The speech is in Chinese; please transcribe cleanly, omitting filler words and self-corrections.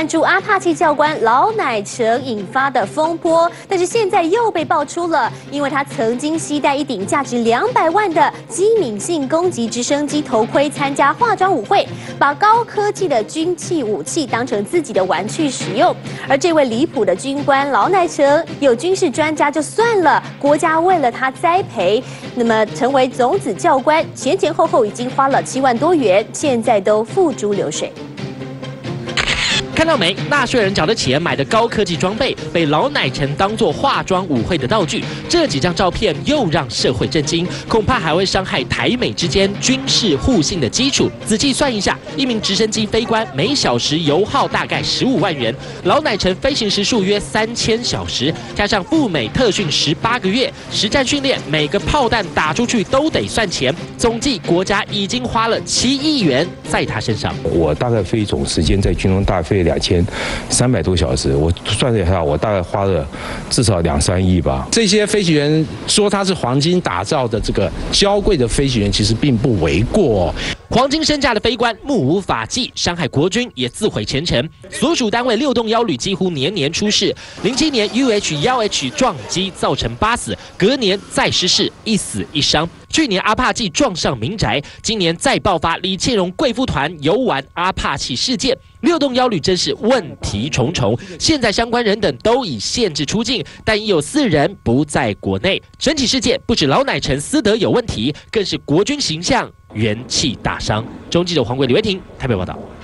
驻阿帕契教官老乃成引发的风波，但是现在又被爆出了，因为他曾经携带一顶价值200万的机敏性攻击直升机头盔参加化妆舞会，把高科技的军器武器当成自己的玩具使用。而这位离谱的军官老乃成，有军事专家就算了，国家为了他栽培，那么成为种子教官，前后已经花了7万多元，现在都付诸流水。 看到没？纳税人缴的钱买的高科技装备，被老乃成当作化妆舞会的道具。这几张照片又让社会震惊，恐怕还会伤害台美之间军事互信的基础。仔细算一下，一名直升机飞官每小时油耗大概15万元，老乃成飞行时数约3000小时，加上赴美特训18个月，实战训练每个炮弹打出去都得算钱。总计国家已经花了7亿元在他身上。 我大概飞总时间在军中大概飞2300多小时，我算了一下，我大概花了至少2、3亿吧。 这些飞行员说他是黄金打造的这个娇贵的飞行员，其实并不为过。 黄金身价的飞官目无法纪，伤害国军也自毁前程。所属单位6栋1旅几乎年年出事。07年 UH-1H 撞击造成8死，隔年再失事，1死1伤。 去年阿帕契撞上民宅，今年再爆发李倩蓉贵妇团游玩阿帕契事件，6栋1旅真是问题重重。现在相关人等都已限制出境，但已有4人不在国内。整起事件不止老乃成私德有问题，更是国军形象元气大伤。中记者黄贵、李维婷台北报道。